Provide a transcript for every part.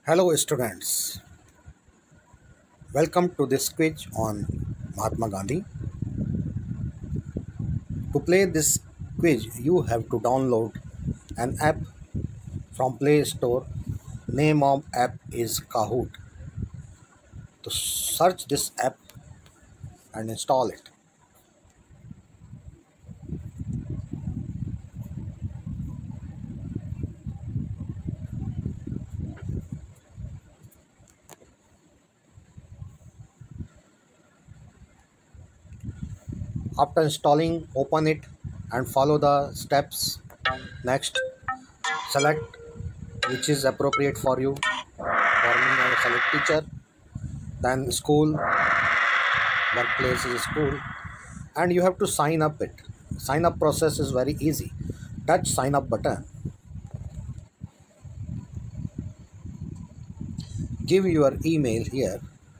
Hello students, welcome to this quiz on Mahatma Gandhi. To play this quiz, you have to download an app from Play Store. Name of app is Kahoot. To search this app and install it. After installing, open it and follow the steps. Next, select which is appropriate for you. For me, I will select teacher. Then school, workplace is school, and you have to sign up it. Sign up process is very easy. Touch sign up button. Give your email here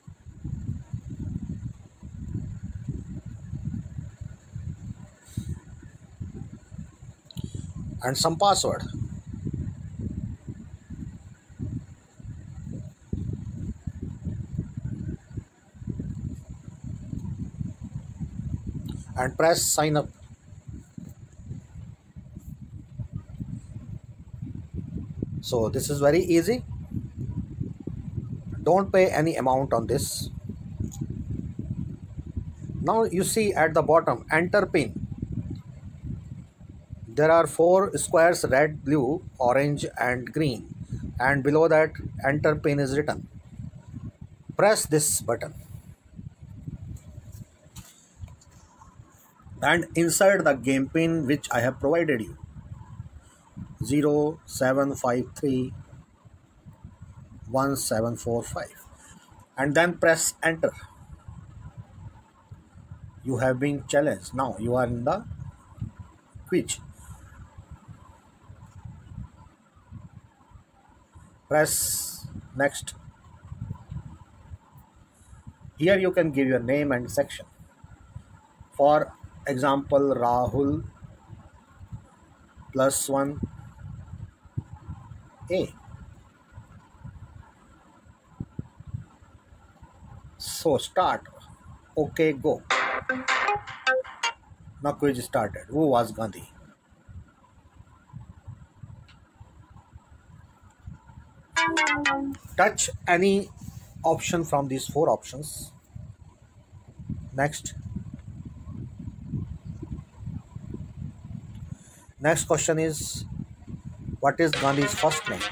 and some password. And press sign up. So this is very easy. Don't pay any amount on this. Now you see at the bottom enter pin. There are 4 squares, red, blue, orange and green, and below that enter pin is written. Press this button and insert the game pin which I have provided you, 07531745, and then press enter. You have been challenged. Now you are in the quiz. Press next. Here you can give your name and section. For example, Rahul +1 A. So start. Okay, go. Now quiz started. Who was Gandhi? Touch any option from these 4 options. Next. Next question is, what is Gandhi's first name?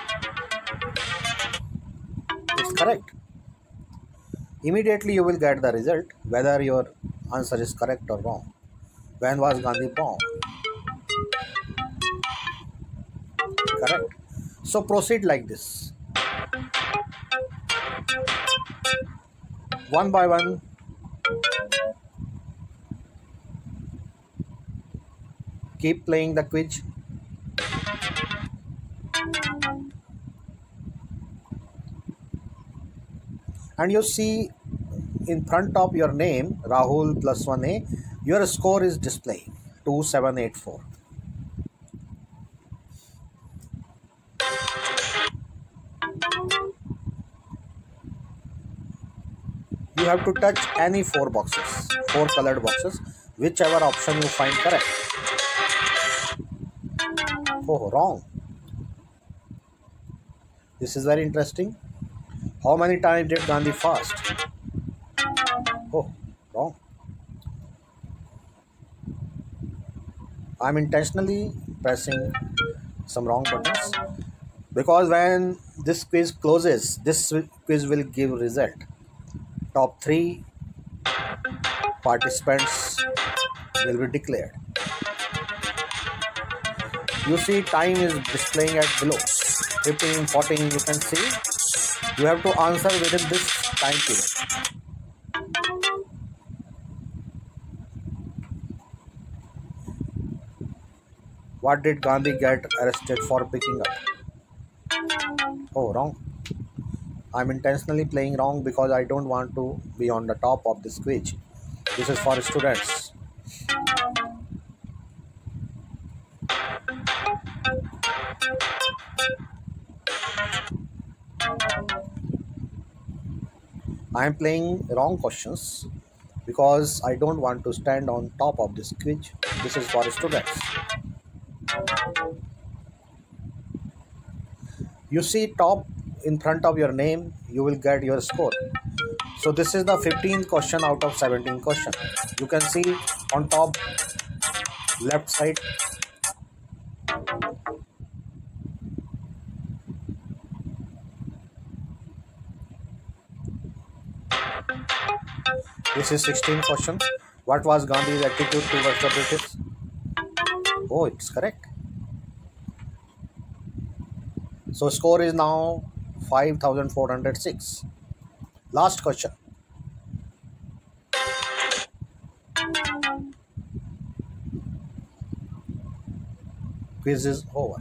It's correct. Immediately you will get the result whether your answer is correct or wrong. When was Gandhi born? Correct. So proceed like this. One by one. Keep playing the quiz. And you see in front of your name, Rahul +1 A, your score is displaying 2784. You have to touch any 4 boxes, 4 colored boxes, whichever option you find correct. Oh, wrong. This is very interesting. How many times did Gandhi fast? Oh, wrong. I'm intentionally pressing some wrong buttons because when this quiz closes, this quiz will give result. Top 3 participants will be declared. You see time is displaying at below. 15, 14, you can see. You have to answer within this time period. What did Gandhi get arrested for picking up? Oh, wrong. I'm intentionally playing wrong because I don't want to be on the top of this quiz. This is for students. I am playing wrong questions because I don't want to stand on top of this quiz. This is for students. You see top in front of your name, you will get your score. So this is the 15th question out of 17 question. You can see on top left side. This is 16th question. What was Gandhi's attitude towards the British? Oh, it's correct. So score is now 5,406. Last question. Quiz is over.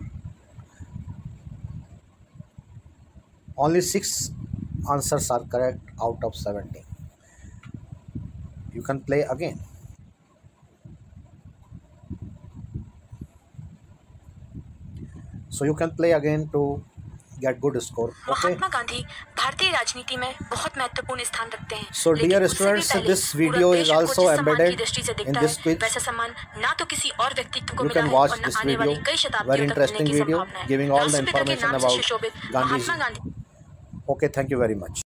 Only 6 answers are correct out of 17. You can play again. So you can play again to get good score. Okay. Mahatma Gandhi भारतीय राजनीति में बहुत महत्वपूर्ण स्थान रखते हैं. So dear students, this video is also embedded in this quiz. वैसा सम्मान ना तो किसी और व्यक्तित्व को You मिला can है watch और न this आने वाली video. कई शताब्दियों Very तक मिलने interesting की video संभावना है. giving all the राष्ट्रपिता के information नाम से about सुशोभित Gandhi's. Mahatma Gandhi. Okay, thank you very much.